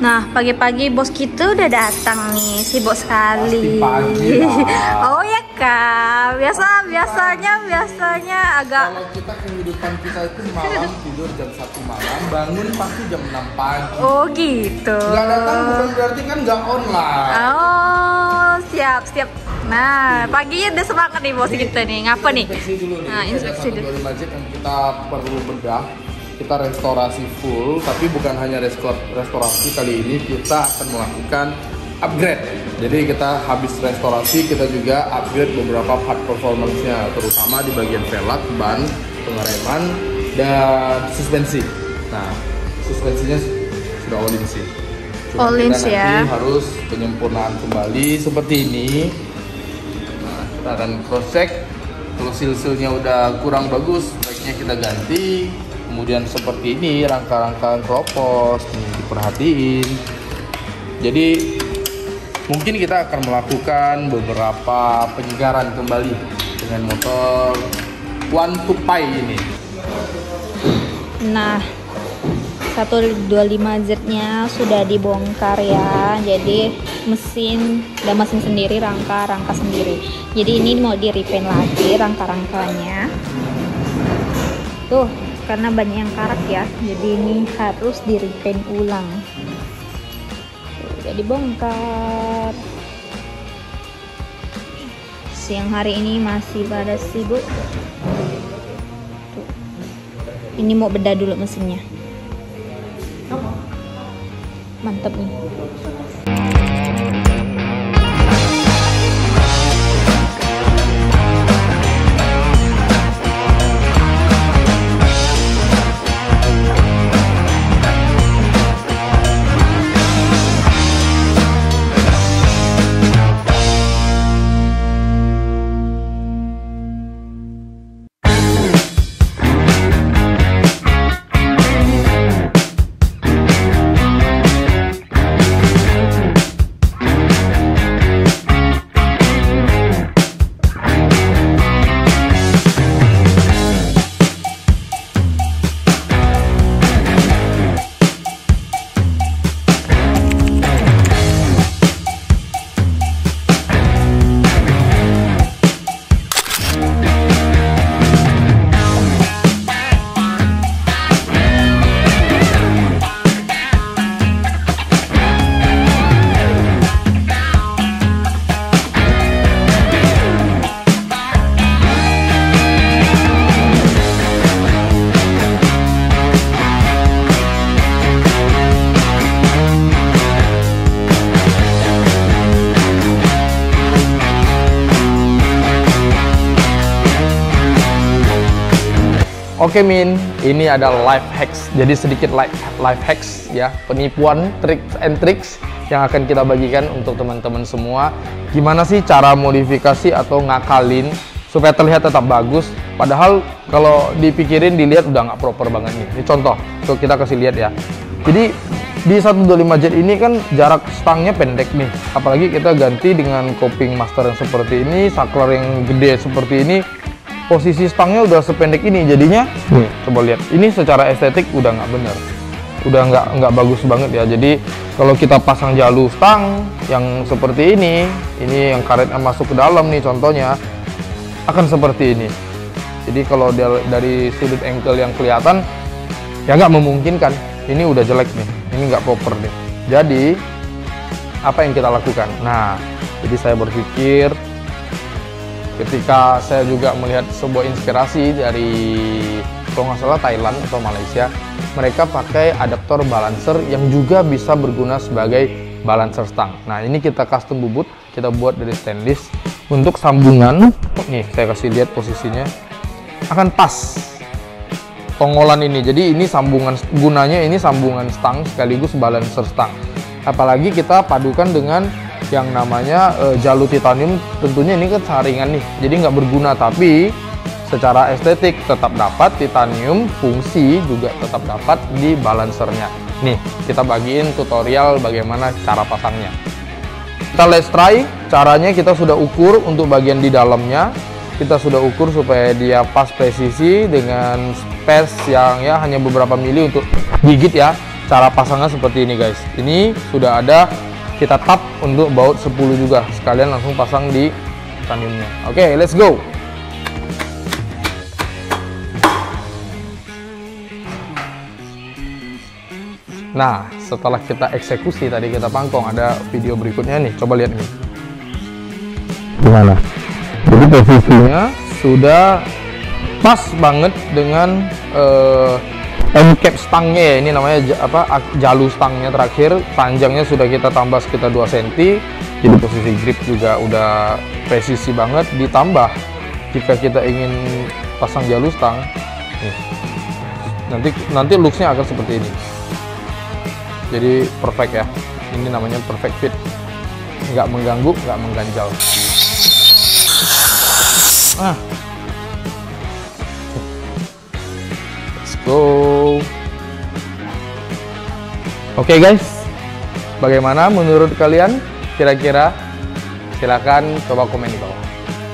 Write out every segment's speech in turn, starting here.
Nah, pagi-pagi bos kita udah datang nih, sibuk sekali. Pasti pagi lah. Oh ya kak, biasanya agak. Kalau kita kehidupan kita itu malam tidur jam 1 malam, bangun pasti jam 6 pagi. Oh gitu. Nggak datang bukan berarti kan nggak online. Oh siap. Nah, paginya udah semangat nih bos kita nih. Ngapa nih? Inspeksi dulu nih. Nah, inspeksi dulu. Dari masjid yang kita perlu bedah. Kita restorasi full, tapi bukan hanya restorasi, kali ini kita akan melakukan upgrade. Jadi kita habis restorasi, kita juga upgrade beberapa part performance-nya, terutama di bagian velg, ban, pengereman, dan suspensi. Nah, suspensinya sudah all in sih. All in kita ya. nanti harus penyempurnaan kembali seperti ini. Nah, kita akan cross check. Kalau seal-sealnya udah kurang bagus, baiknya kita ganti. Kemudian seperti ini rangka-rangka kropos nih diperhatiin. Jadi mungkin kita akan melakukan beberapa penyegaran kembali dengan motor 125 ini. Nah, 125Z-nya sudah dibongkar ya. Jadi mesin sendiri, rangka sendiri. Jadi ini mau di repaint lagi rangka-rangkanya. Tuh, karena banyak yang karat ya, jadi ini harus di repaint ulang. Udah dibongkar. Siang hari ini masih pada sibuk. Tuh. Ini mau bedah dulu mesinnya. Mantap nih. Oke Min, ini adalah life hacks. Jadi sedikit life hacks ya, penipuan, tricks and tricks yang akan kita bagikan untuk teman-teman semua. Gimana sih cara modifikasi atau ngakalin supaya terlihat tetap bagus, padahal kalau dipikirin dilihat udah nggak proper banget nih. Ini contoh, tuh kita kasih lihat ya. Jadi di 125Z ini kan jarak stangnya pendek nih, apalagi kita ganti dengan coping master yang seperti ini, saklar yang gede seperti ini. Posisi stangnya udah sependek ini, jadinya coba lihat, ini secara estetik udah nggak bener, udah nggak bagus banget ya. Jadi kalau kita pasang jalur stang yang seperti ini yang karetnya masuk ke dalam nih contohnya, akan seperti ini. Jadi kalau dari sudut angle yang kelihatan ya nggak memungkinkan, ini udah jelek nih, ini nggak proper nih. Jadi apa yang kita lakukan? Nah, jadi saya berpikir ketika saya juga melihat sebuah inspirasi dari kalau nggak salah Thailand atau Malaysia, mereka pakai adaptor balancer yang juga bisa berguna sebagai balancer stang. Nah, ini kita custom bubut, kita buat dari stainless. Untuk sambungan, nih saya kasih lihat posisinya, akan pas tongolan ini. Jadi ini sambungan, gunanya ini sambungan stang sekaligus balancer stang. Apalagi kita padukan dengan yang namanya jalur titanium, tentunya ini kan saringan nih, jadi nggak berguna, tapi secara estetik tetap dapat titanium, fungsi juga tetap dapat di balancernya. Nih kita bagiin tutorial bagaimana cara pasangnya. Kita let's try. Caranya kita sudah ukur untuk bagian di dalamnya, kita sudah ukur supaya dia pas presisi dengan space yang ya hanya beberapa mili untuk gigit ya. cara pasangnya seperti ini guys. Ini sudah ada kita tap untuk baut 10 juga. Sekalian langsung pasang di titaniumnya. Oke, let's go. Nah, setelah kita eksekusi tadi kita pangkong, ada video berikutnya nih. Coba lihat nih. Gimana? Jadi posisinya sudah pas banget dengan end cap stangnya ya. Ini namanya jalu stangnya terakhir. Panjangnya sudah kita tambah sekitar 2 cm. Jadi posisi grip juga udah presisi banget. Ditambah jika kita ingin pasang jalu stang, nanti looksnya akan seperti ini. Jadi perfect ya. Ini namanya perfect fit. Nggak mengganggu, nggak mengganjal. Let's go. Oke guys, bagaimana menurut kalian? Kira-kira silakan coba komen di bawah.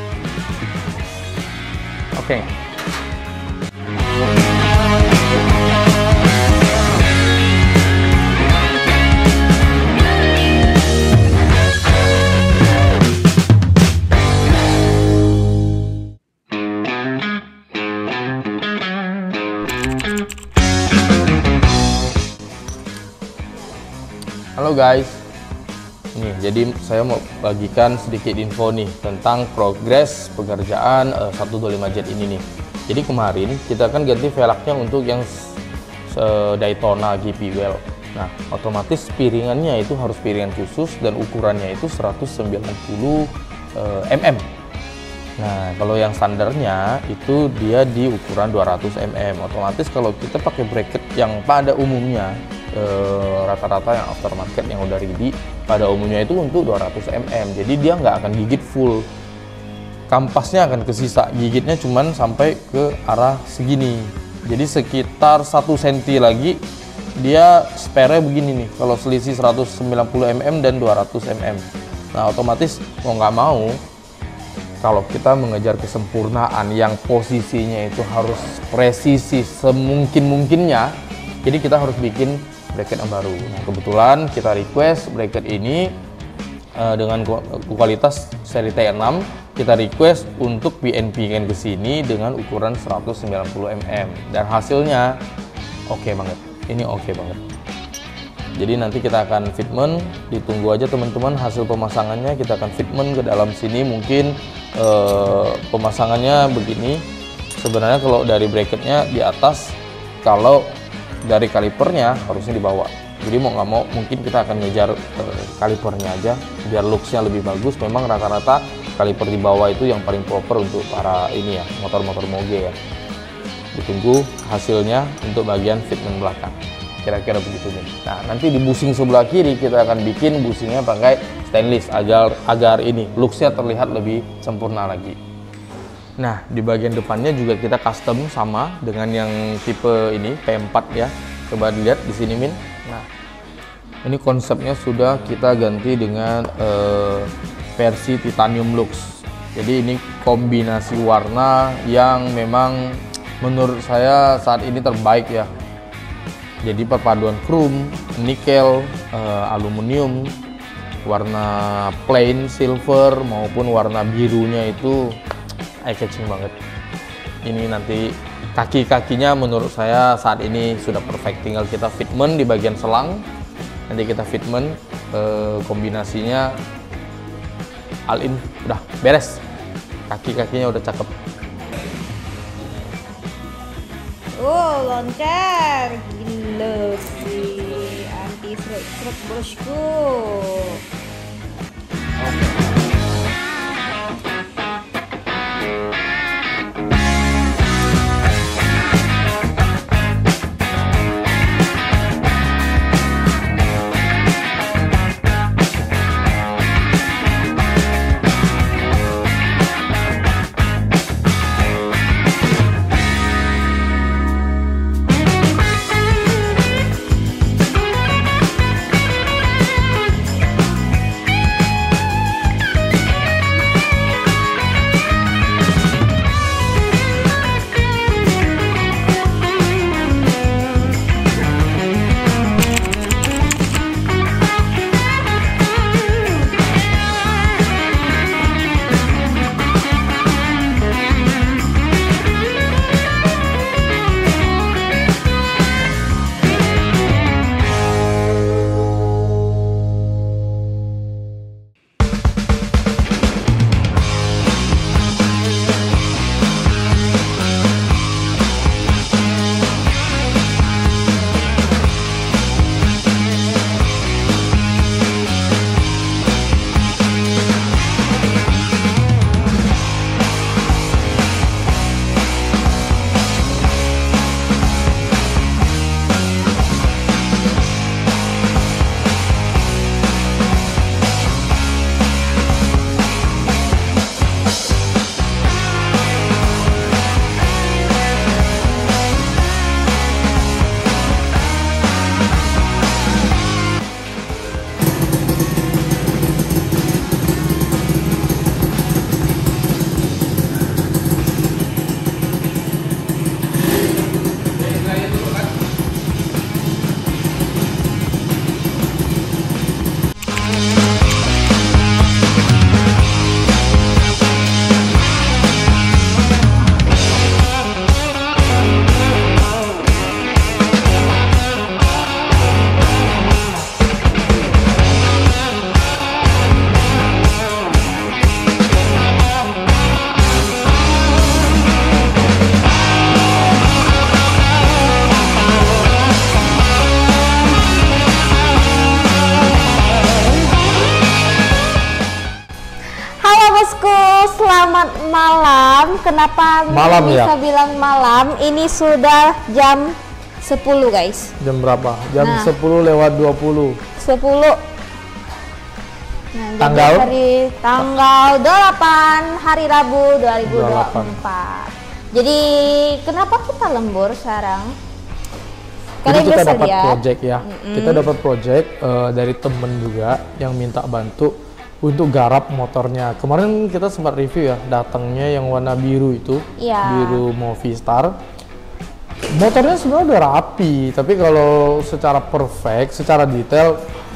Oke. Halo guys, nih jadi saya mau bagikan sedikit info nih tentang progres pekerjaan 125Z ini nih. Jadi kemarin kita kan ganti velgnya untuk yang Daytona GP Well. Nah, otomatis piringannya itu harus piringan khusus dan ukurannya itu 190 mm. Nah, kalau yang standarnya itu dia di ukuran 200 mm. Otomatis kalau kita pakai bracket yang pada umumnya rata-rata yang aftermarket yang udah ready pada umumnya itu untuk 200 mm. Jadi dia nggak akan gigit full. Kampasnya akan kesisa, gigitnya cuman sampai ke arah segini. Jadi sekitar 1 cm lagi dia spare begini nih. Kalau selisih 190 mm dan 200 mm. Nah, otomatis mau nggak mau kalau kita mengejar kesempurnaan yang posisinya itu harus presisi semungkin-mungkinnya, jadi kita harus bikin bracket yang baru. Nah, kebetulan kita request bracket ini dengan kualitas seri T6, kita request untuk PNP ke sini dengan ukuran 190 mm dan hasilnya oke banget. Ini oke banget. Jadi nanti kita akan fitment, ditunggu aja teman-teman hasil pemasangannya. Kita akan fitment ke dalam sini. Mungkin pemasangannya begini. Sebenarnya kalau dari bracketnya di atas, kalau dari kalipernya harusnya di bawah. Jadi mau nggak mau mungkin kita akan ngejar kalipernya aja biar looksnya lebih bagus. Memang rata-rata kaliper di bawah itu yang paling proper untuk para ini ya, motor-motor moge ya. Ditunggu hasilnya untuk bagian fitment belakang. Kira-kira begitu nih. Nah, nanti di busing sebelah kiri kita akan bikin busingnya pakai stainless agar ini looksnya terlihat lebih sempurna lagi. Nah, di bagian depannya juga kita custom sama dengan yang tipe ini P4 ya. Coba dilihat di sini Min. Nah, ini konsepnya sudah kita ganti dengan versi titanium lux. Jadi ini kombinasi warna yang memang menurut saya saat ini terbaik ya. Jadi perpaduan chrome, nikel, aluminium, warna plain silver maupun warna birunya itu eye catching banget. Ini nanti kaki-kakinya menurut saya saat ini sudah perfect, tinggal kita fitment di bagian selang. Nanti kita fitment kombinasinya all in, udah beres. Kaki-kakinya udah cakep. Oh, loncat gila sih, anti seret-seret bosku. selamat malam. Kenapa Malam bisa ya? bilang malam? Ini sudah jam 10 guys. Jam berapa? Jam Nah. 10 lewat 20. 10. Nah, jadi Tanggal? hari tanggal 8 hari Rabu 2024. Jadi kenapa kita lembur sekarang? Jadi Kalian kita bisa dapat lihat. project ya. Kita dapat project dari temen juga yang minta bantu untuk garap motornya. Kemarin kita sempat review ya, datangnya yang warna biru itu, Iya. biru Movistar. Motornya sebenarnya udah rapi, tapi kalau secara perfect, secara detail,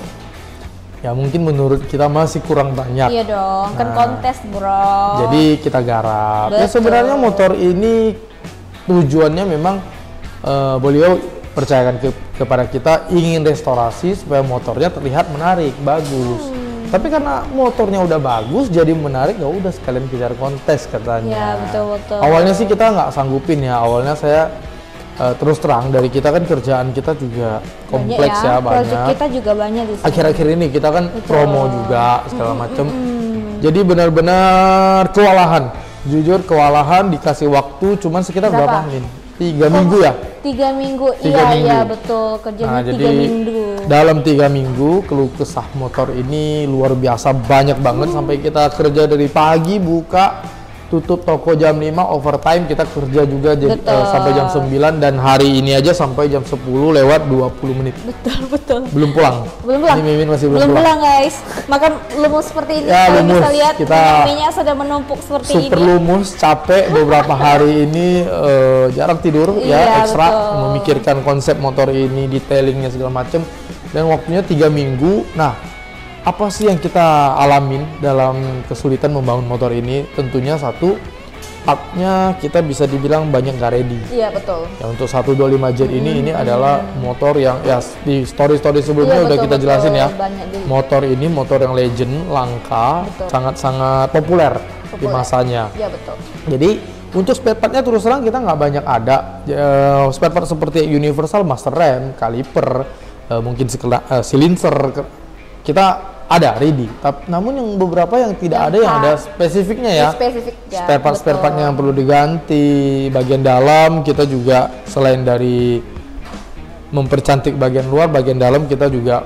ya mungkin menurut kita masih kurang banyak. Iya dong, kan Nah, kontes bro. Jadi kita garap. Ya Betul. sebenarnya motor ini tujuannya memang beliau percayakan kepada kita ingin restorasi supaya motornya terlihat menarik, bagus. Tapi karena motornya udah bagus jadi menarik, ya udah sekalian kejar kontes katanya. Iya, betul. Awalnya sih kita nggak sanggupin ya. Awalnya saya terus terang dari kita kan kerjaan kita juga kompleks ya, Project banyak. kita juga banyak di sini. Akhir-akhir ini kita kan Betul. promo juga segala macem. Jadi benar-benar kewalahan. Jujur kewalahan, dikasih waktu cuman sekitar Berapa? berapa Min? 3 minggu ya? 3 minggu. Tiga minggu. Iya betul, kerjanya Nah, 3 jadi minggu. dalam 3 minggu keluh kesah motor ini luar biasa banyak banget sampai kita kerja dari pagi buka tutup toko jam 5, overtime kita kerja juga jadi, Betul. sampai jam 9 dan hari ini aja sampai jam 10 lewat 20 menit. Betul. Belum pulang. Belum pulang. Ini Mimin masih belum Belum pulang. pulang guys. Makan lumus seperti ini. Ya, Kalian lumus. bisa lihat Kita minyak sudah menumpuk seperti Super ini. lumus, capek beberapa hari ini jarang tidur ya, Iya, ekstra betul. memikirkan konsep motor ini, detailingnya segala macem, dan waktunya 3 minggu. Nah, apa sih yang kita alamin dalam kesulitan membangun motor ini? Tentunya satu, partnya kita bisa dibilang banyak nggak ready. Iya betul. Ya untuk 125 Jet ini adalah motor yang ya di story-story sebelumnya Iya, udah betul, kita jelasin betul. ya. Banyak di- Motor ini motor yang legend, langka, Betul. sangat-sangat populer di Populer. masanya. Iya betul. Jadi untuk spare partnya terus terang kita nggak banyak ada. Spare part seperti universal, master rem, kaliper, mungkin silinser kita ada ready. Namun yang beberapa yang tidak ada, yang ada spesifiknya ya. Spesifik ya. Spare part betul. yang perlu diganti, bagian dalam kita juga selain dari mempercantik bagian luar, bagian dalam kita juga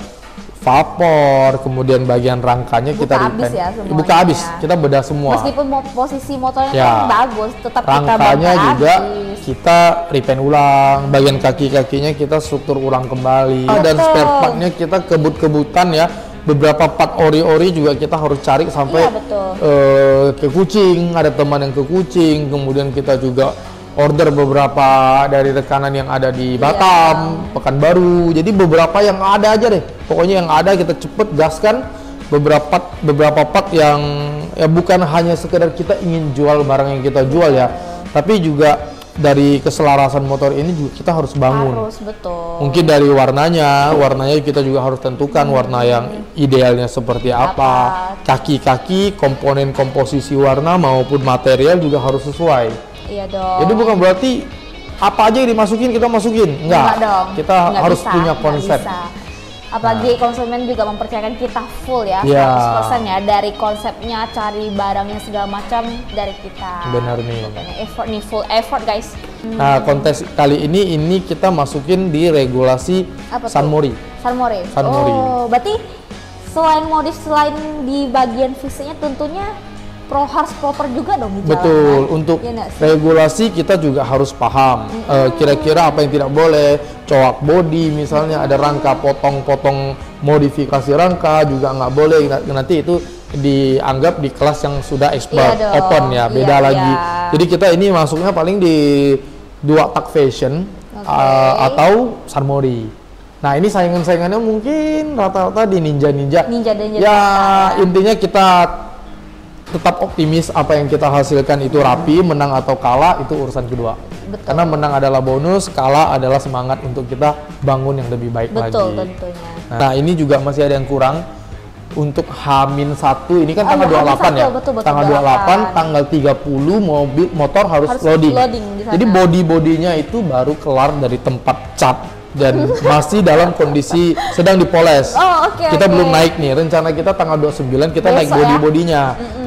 vapor, kemudian bagian rangkanya Buka kita habis repaint. ya semuanya Buka habis, ya. kita bedah semua. Meskipun posisi motornya Ya. kan bagus, tetap kita Rangkanya bongkar juga habis. kita repaint ulang, bagian kaki-kakinya kita struktur ulang kembali, dan Betul. spare partnya kita kebut-kebutan ya. Beberapa part ori-ori juga kita harus cari sampai Iya, betul. ke Kucing, ada teman yang ke Kucing, kemudian kita juga order beberapa dari rekanan yang ada di Iya. Batam, Pekanbaru. Jadi beberapa yang ada aja deh. Pokoknya yang ada kita cepet gaskan. Beberapa part yang ya bukan hanya sekedar kita ingin jual barang yang kita jual ya, tapi juga dari keselarasan motor ini juga kita harus bangun. Harus betul. Mungkin dari warnanya kita juga harus tentukan warna yang idealnya seperti apa. Kaki-kaki, komponen komposisi warna maupun material juga harus sesuai. Iya dong. Jadi bukan berarti apa aja yang dimasukin kita masukin. Enggak. dong. Kita Nggak harus bisa, punya nggak konsep. bisa. Apalagi konsumen juga mempercayakan kita full ya, Iya. 100% ya, dari konsepnya, cari barangnya segala macam dari kita. Benar nih. Pokoknya effort nih, full effort guys. Nah, kontes kali ini kita masukin di regulasi Apa tuh? Sunmori. Sunmori. Sunmori. Oh, berarti selain di bagian fisiknya tentunya harus proper juga dong di jalan. Betul, kan? untuk Iya nggak sih? regulasi kita juga harus paham kira-kira apa yang tidak boleh, coak body misalnya, ada rangka potong-potong modifikasi rangka juga nggak boleh, nanti itu dianggap di kelas yang sudah expert, Iya dong, open ya, beda iya, lagi. iya. Jadi kita ini masuknya paling di dua tak fashion atau Sunmori. Nah ini saingan-saingannya mungkin rata-rata di ninja-ninja. Ninja dan Ya intinya kita tetap optimis apa yang kita hasilkan itu rapi, menang atau kalah itu urusan kedua. Betul. Karena menang adalah bonus, kalah adalah semangat untuk kita bangun yang lebih baik Betul lagi. tentunya. Nah ini juga masih ada yang kurang untuk H-1, ini kan Oh, tanggal iya, 28 H-1, ya. betul, Tanggal 28, tanggal 30 motor harus loading. di sana. Jadi body-bodinya itu baru kelar dari tempat cat dan masih dalam kondisi sedang dipoles. Oh, oke, Kita oke. belum naik nih, rencana kita tanggal 29 kita naik Besok ya? body-bodinya.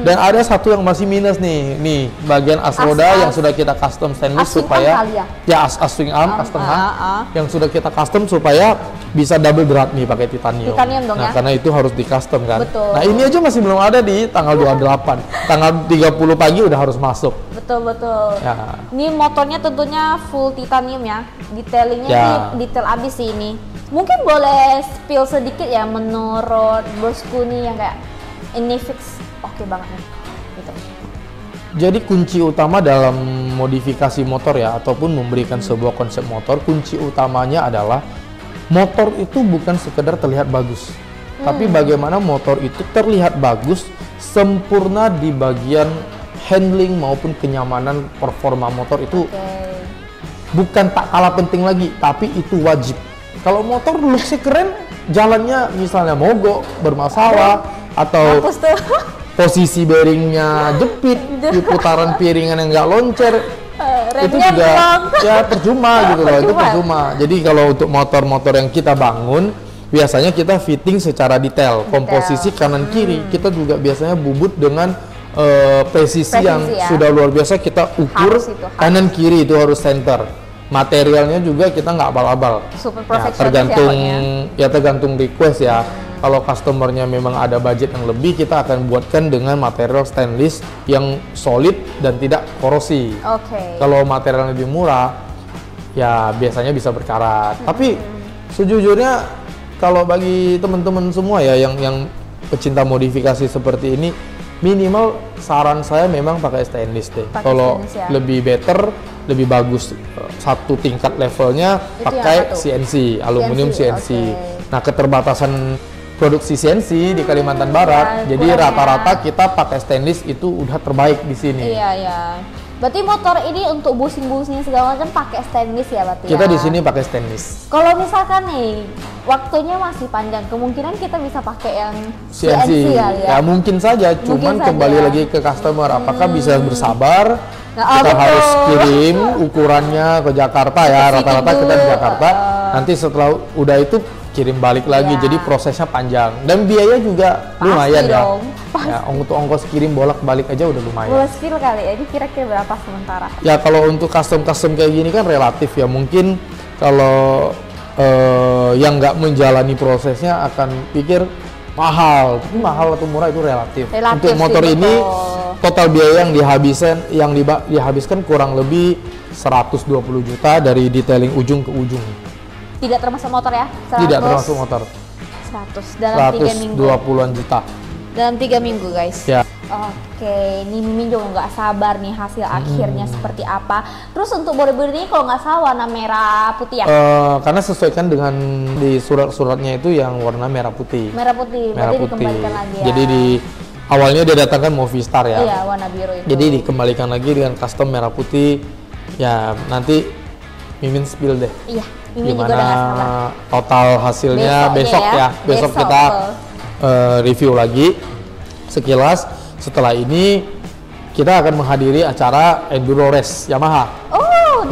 Dan ada satu yang masih minus nih, bagian as roda yang sudah kita custom stainless supaya swing arm yang sudah kita custom supaya bisa double drat nih pakai titanium. Dong ya. Karena itu harus di custom kan. Betul. Nah, ini aja masih belum ada di tanggal 28. Tanggal 30 pagi udah harus masuk. Betul. Ya. Ini motornya tentunya full titanium ya. Detailingnya detail abis sih ini. Mungkin boleh spill sedikit ya menurut bosku nih yang kayak ini fix oke banget nih gitu. Jadi kunci utama dalam modifikasi motor ya ataupun memberikan sebuah konsep motor, kunci utamanya adalah motor itu bukan sekedar terlihat bagus, tapi bagaimana motor itu terlihat bagus, sempurna di bagian handling maupun kenyamanan performa motor itu bukan tak kalah penting lagi, tapi itu wajib. Kalau motor looks-nya keren, jalannya misalnya mogok, bermasalah, atau posisi bearingnya jepit, di putaran piringan yang nggak loncer, itu juga ya percuma gitu loh, itu percuma. Jadi kalau untuk motor-motor yang kita bangun, biasanya kita fitting secara detail, komposisi kanan kiri, kita juga biasanya bubut dengan presisi yang sudah luar biasa, kita ukur kanan kiri itu harus center. Materialnya juga kita nggak abal-abal. Tergantung request ya. Kalau customernya memang ada budget yang lebih, kita akan buatkan dengan material stainless yang solid dan tidak korosi. Kalau material lebih murah, ya biasanya bisa berkarat. Tapi sejujurnya kalau bagi teman-teman semua ya yang pecinta modifikasi seperti ini, minimal saran saya memang pakai stainless deh. Kalau lebih better, lebih bagus satu tingkat levelnya pakai CNC, aluminium CNC. Nah, keterbatasan produksi CNC di Kalimantan Barat, jadi rata-rata kita pakai stainless itu udah terbaik di sini. Iya. Berarti motor ini untuk busing-busing segala macam pakai stainless ya berarti kita di sini pakai stainless. Kalau misalkan nih waktunya masih panjang, kemungkinan kita bisa pakai yang CNC kali ya? Ya mungkin saja, cuman kembali lagi ke customer, apakah bisa bersabar. Kita harus kirim ukurannya ke Jakarta ya, rata-rata kita di Jakarta. Nanti setelah udah itu kirim balik lagi, jadi prosesnya panjang dan biaya juga lumayan ya. Untuk ongkos kirim bolak-balik aja udah lumayan. Boleh spill kali ya, ini kira-kira berapa sementara? Ya kalau untuk custom kayak gini kan relatif ya, mungkin kalau yang nggak menjalani prosesnya akan pikir mahal, tapi mahal atau murah itu relatif. Untuk motor ini total biaya yang dihabiskan kurang lebih 120 juta dari detailing ujung ke ujung. Tidak termasuk motor ya? 100, tidak termasuk motor. 100 dalam 3 minggu. 120-an juta. Dalam 3 minggu guys. Ya. Oke, ini Mimin juga nggak sabar nih hasil akhirnya seperti apa. Terus untuk body-body ini kalau nggak salah warna merah putih ya? Karena sesuaikan dengan di surat-suratnya itu yang warna merah putih. Merah putih, berarti dikembalikan lagi ya? Jadi awalnya dia datangkan Movistar ya? Iya, warna biru itu. Jadi dikembalikan lagi dengan custom merah putih. Ya, nanti Mimin spill deh. Iya, Mimin gimana juga udah nggak sabar. Total hasilnya besok ya? Besok kita review lagi sekilas. Setelah ini kita akan menghadiri acara Enduro Race Yamaha. Oh,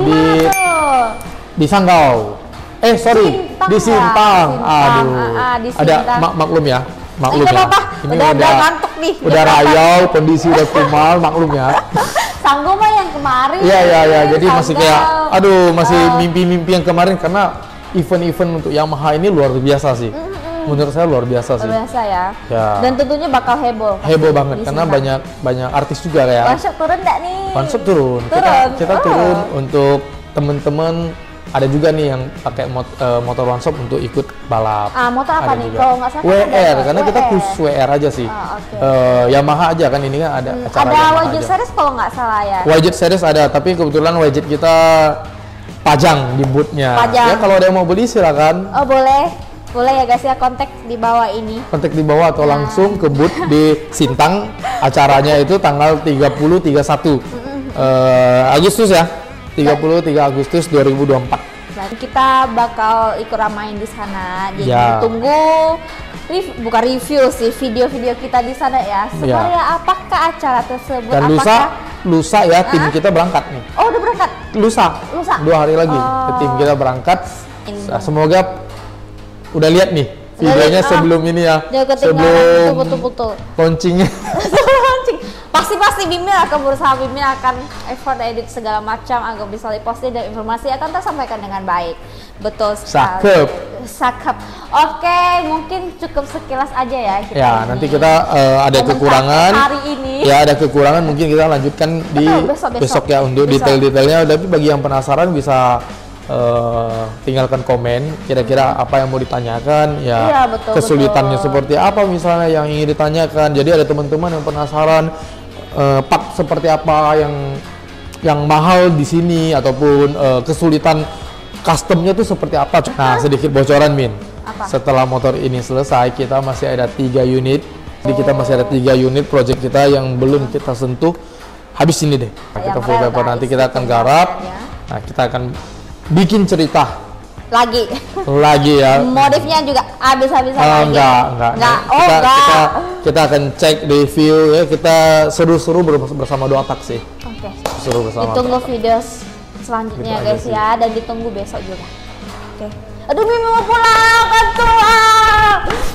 di Sanggau. Di Sintang. Aduh. Ada maklum ya. Maklum ya. Ini udah ngantuk nih. Udah rayau, kondisi udah kumal, maklum ya. Sanggau mah yang kemarin. Iya. Jadi masih kayak masih mimpi-mimpi yang kemarin karena event-event untuk Yamaha ini luar biasa sih. Menurut saya luar biasa sih. Luar biasa ya. Dan tentunya bakal heboh. Heboh banget karena banyak artis juga ya. One-shot turun nggak nih? One-shot turun. Kita turun untuk teman-teman. Ada juga nih yang pakai motor one-shot untuk ikut balap. Motor apa nih? Kalau nggak salah WR, karena kita khusus WR aja sih. Yamaha aja kan ini kan ada acara Ada Widget Series kalau nggak salah ya. Widget Series ada, tapi kebetulan Widget kita pajang di bootnya. Ya kalau ada yang mau beli silakan. Oh boleh. Boleh ya guys ya, kontak di bawah ini. Kontak di bawah atau langsung ke booth di Sintang. Acaranya itu tanggal 30-31 Agustus ya. 33 Agustus 2024. Dan kita bakal ikut ramain di sana. Jadi tunggu bukan review sih, video-video kita di sana ya. Sebenarnya apakah acara tersebut? Dan lusa ya tim kita berangkat nih. Oh, udah berangkat? Lusa. 2 hari lagi tim kita berangkat. Semoga udah lihat nih videonya sebelum ini ya. Sebelum launchingnya. pasti Bimbing akan berusaha, Bimbing akan effort edit segala macam agar bisa diposting dan informasi akan tersampaikan dengan baik. Betul sekali. Sakep. Oke, mungkin cukup sekilas aja ya kita. Ya, nanti kita ada kekurangan. Hari ini. Ya, ada kekurangan mungkin kita lanjutkan di besok ya untuk detail-detailnya. Tapi bagi yang penasaran bisa tinggalkan komen kira-kira apa yang mau ditanyakan ya, iya, betul, kesulitannya seperti apa misalnya yang ingin ditanyakan. Jadi ada teman-teman yang penasaran part seperti apa yang mahal di sini ataupun kesulitan customnya tuh seperti apa. Nah, sedikit bocoran Min. Apa? Setelah motor ini selesai kita masih ada 3 unit. Jadi kita masih ada 3 unit project kita yang belum kita sentuh. Habis ini deh. Kita full paper nanti kita akan garap. Nah, kita akan bikin cerita lagi ya. Modifnya juga habis-habisan lagi. Enggak. Kita akan cek review ya, kita seru-seru bersama 2 tak sih. Oke. Seru bersama. Ditunggu video selanjutnya gitu guys ya, dan ditunggu besok juga. Oke. Aduh, Mimi mau pulang kan tuh.